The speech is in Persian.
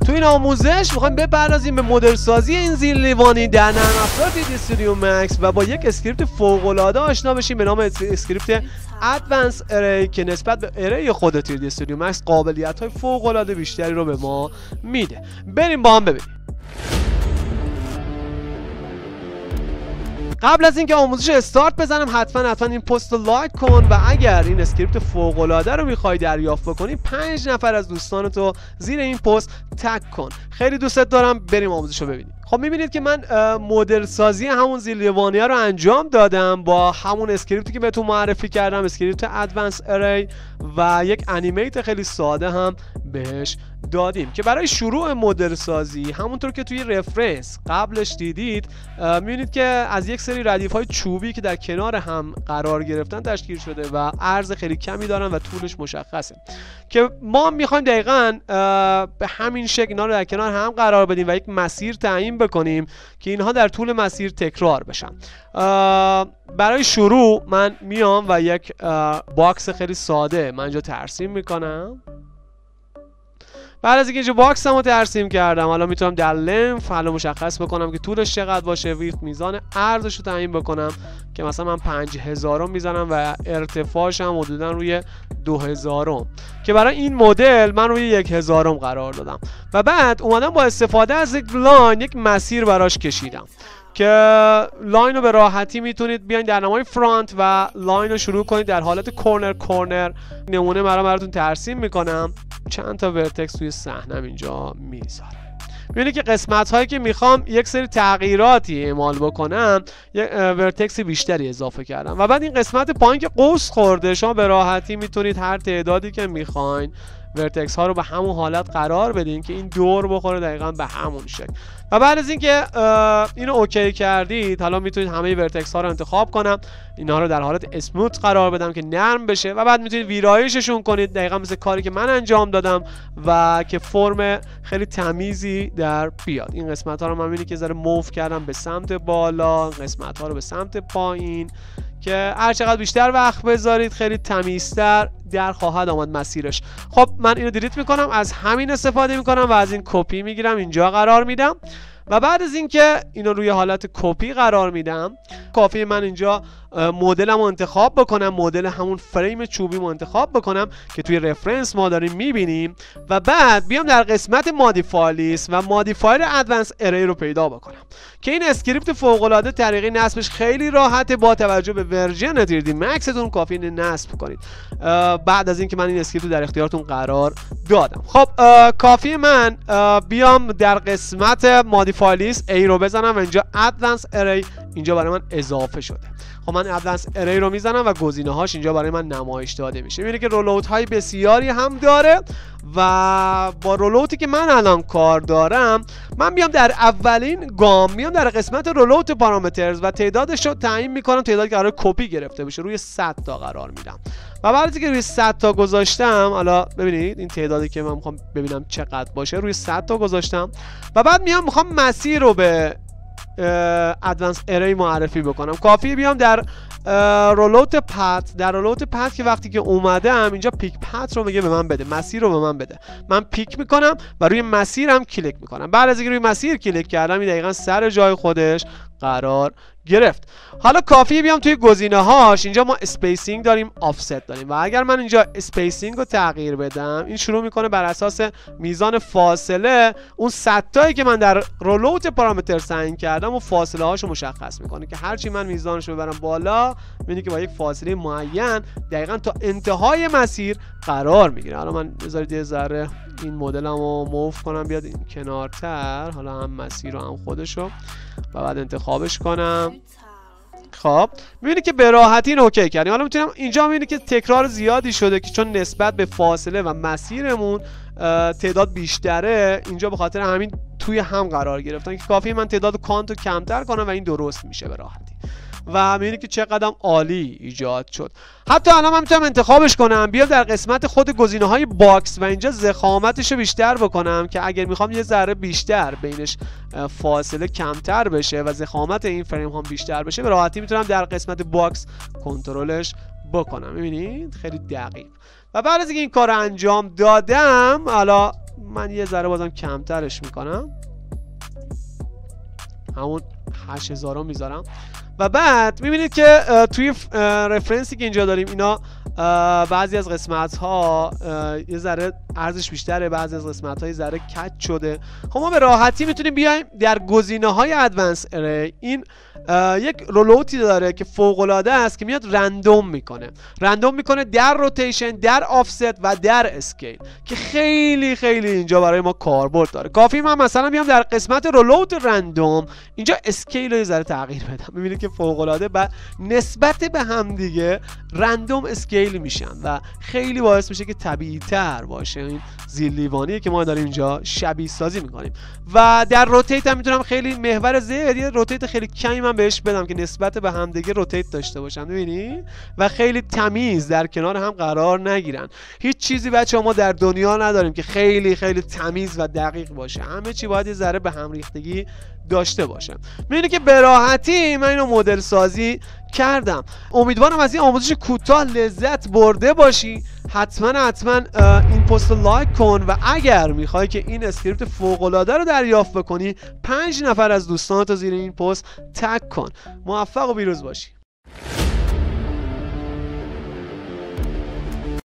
تو این آموزش میخوایم بپردازیم به مدل سازی این زیرلیوانی در نرم افزار 3D استودیو مکس و با یک اسکریپت فوق العاده آشنا بشیم به نام اسکریپت ادوانس اری که نسبت به اری خود 3D استودیو مکس قابلیت‌های فوق العاده بیشتری رو به ما میده. بریم با هم ببینیم. قبل از اینکه آموزش استارت بزنم حتما این پست رو لایک کن و اگر این اسکریپت فوق العاده رو میخوای دریافت بکنی 5 نفر از دوستانتو زیر این پست تگ کن. خیلی دوستت دارم. بریم آموزش رو ببینیم. خب میبینید که من مدل سازی همون زیرلیوانی‌ها رو انجام دادم با همون اسکریپتی که بهتون معرفی کردم، اسکریپت ادوانس اری، و یک انیمیت خیلی ساده هم بهش دادیم که برای شروع مدل سازی همونطور که توی رفرنس قبلش دیدید میبینید که از یک سری ردیف‌های چوبی که در کنار هم قرار گرفتن تشکیل شده و عرض خیلی کمی دارن و طولش مشخصه که ما میخوایم دقیقاً به همین شکل اینا رو در کنار هم قرار بدیم و یک مسیر تعیین بکنیم که اینها در طول مسیر تکرار بشن. برای شروع من میام و یک باکس خیلی ساده من اینجا ترسیم میکنم. بعد از اینکه اینجا باکسمو ترسیم کردم حالا میتونم در لنف حالا مشخص بکنم که طولش چقدر باشه، ویدت میزان عرضش رو تعیین بکنم که مثلا من 5000 میزنم و ارتفاعش هم حدودا روی 2000 که برای این مدل من روی 1000 قرار دادم و بعد اومدم با استفاده از یک لاین یک مسیر براش کشیدم که لاین رو به راحتی میتونید بیاین در نمای فرانت و لاین رو شروع کنید در حالت کورنر. نمونه براتون ترسیم میکنم. چند تا ورتکس توی صحنم اینجا میذارم. میبینید که قسمت هایی که میخوام یک سری تغییراتی اعمال بکنم یک ورتکس بیشتری اضافه کردم و بعد این قسمت پایین که قوس خورده شما به راحتی میتونید هر تعدادی که میخواین ورتکس ها رو به همون حالت قرار بدین که این دور بخوره دقیقاً به همون شکل. و بعد از اینکه اینو اوکی کردید حالا میتونید همه ورتکس ها رو انتخاب کنم، اینا رو در حالت اسموت قرار بدم که نرم بشه و بعد میتونید ویرایششون کنید دقیقاً مثل کاری که من انجام دادم و که فرم خیلی تمیزی در بیاد. این قسمت ها رو من میبینید که ذره موو کردم به سمت بالا، قسمت ها رو به سمت پایین که هر چقدر بیشتر وقت بذارید خیلی تمیزتر در خواهد آمد مسیرش. خب من اینو دیلیت میکنم، از همین استفاده میکنم و از این کپی میگیرم اینجا قرار میدم و بعد از اینکه اینو روی حالت کپی قرار میدم کافیه من اینجا مدلم رو انتخاب بکنم، مدل همون فریم چوبی رو انتخاب بکنم که توی رفرنس ما داریم میبینیم و بعد بیام در قسمت مادیفای لیست و مادیفایر ادوانس اری رو پیدا بکنم که این اسکریپت فوق العاده طریقه نصبش خیلی راحته. با توجه به ورژن 3D مکستون کافیه نصب کنید بعد از اینکه من این اسکریپت رو در اختیارتون قرار دادم. خب کافیه من بیام در قسمت مادیفای لیست ای رو بزنم و اینجا ادوانس اری اینجا برای من اضافه شده. خب من ادوانس اری رو میزنم و گزینه‌هاش اینجا برای من نمایش داده میشه. میبینید که رولوت های بسیاری هم داره و با رولوتی که من الان کار دارم من میام در اولین گام میام در قسمت رولوت پارامترز و تعدادش رو تعیین میکنم، تعدادی که قرار کپی گرفته بشه روی 100 تا قرار میدم و بعد از اینکه روی 100 تا گذاشتم حالا ببینید این تعدادی که من میخوام ببینم چقدر باشه روی 100 تا گذاشتم و بعد میخوام مسیر رو به ادوانس اری معرفی بکنم. کافیه بیام در رولوت پت، در رولوت پت که وقتی که اومدم اینجا پیک پت رو میگه به من بده، مسیر رو به من بده. من پیک میکنم و روی مسیرم کلیک میکنم. بعد از اینکه روی مسیر کلیک کردم این دقیقاً سر جای خودش قرار گرفت. حالا کافیه بیام توی گزینه‌هاش اینجا ما اسپیسینگ داریم، آفست داریم و اگر من اینجا اسپیسینگ رو تغییر بدم این شروع میکنه بر اساس میزان فاصله اون 100 تایی که من در رولوت پارامتر تعیین کردم و فاصله هاشو مشخص میکنه که هرچی من میزانش رو ببرم بالا میبینید که با یک فاصله معین دقیقاً تا انتهای مسیر قرار میگیره. حالا من بذارید یه ذره این مدلمو موو کنم بیاد این کنارتر، حالا هم مسیر رو هم خودشو و بعد انتخابش کنم. خب میبینید که به راحتی این اوکی کردیم. حالا میتونم اینجا میبینید که تکرار زیادی شده که چون نسبت به فاصله و مسیرمون تعداد بیشتره اینجا به خاطر همین توی هم قرار گرفتن که کافیه من تعداد کانتو کمتر کنم و این درست میشه به راحتی و میبینید که چقدر عالی ایجاد شد. حتی الان من میتونم انتخابش کنم بیام در قسمت خود گزینه‌های باکس و اینجا ضخامتش رو بیشتر بکنم که اگر میخوام یه ذره بیشتر بینش فاصله کمتر بشه و ضخامت این فریم هم بیشتر بشه به راحتی میتونم در قسمت باکس کنترلش بکنم. میبینید خیلی دقیق. و بعد از اینکه این کار رو انجام دادم حالا من یه ذره بازم کمترش میکنم، همون 8000 میذارم. و بعد میبینید که توی رفرنسی که اینجا داریم اینا بعضی از قسمت ها یه ذره ارزش بیشتره، بعضی از قسمت ها یه ذره کج شده. خب ما به راحتی میتونیم بیایم در گزینه های ادوانس اری، این یک رولوتی داره که فوق العاده است که میاد رندوم میکنه در روتیشن، در آفست و در اسکیل که خیلی خیلی اینجا برای ما کاربرد داره. کافی من مثلا بیام در قسمت رولوت رندوم اینجا اسکیل رو یه ذره تغییر بدم، میبینید که فوق العاده و نسبت به هم دیگه رندوم اسکیل میشن و خیلی باعث میشه که طبیعی تر باشه این زیرلیوانیه که ما داریم اینجا شبیه سازی میکنیم. و در روتیت هم میتونم خیلی محور زیادی روتیت خیلی کمی من بهش بدم که نسبت به هم دیگه روتیت داشته باشن، ببینید، و خیلی تمیز در کنار هم قرار نگیرن. هیچ چیزی بچه‌ها ما در دنیا نداریم که خیلی خیلی تمیز و دقیق باشه، همه چی باید یه ذره به هم ریختگی داشته باشه. میبینید که به راحتی من اینو مدل سازی کردم. امیدوارم از این آموزش کوتاه لذت برده باشی. حتما این پست رو لایک کن و اگر میخوای که این اسکریپت فوق العاده رو دریافت بکنی 5 نفر از دوستانت رو زیر این پست تگ کن. موفق و پیروز باشی.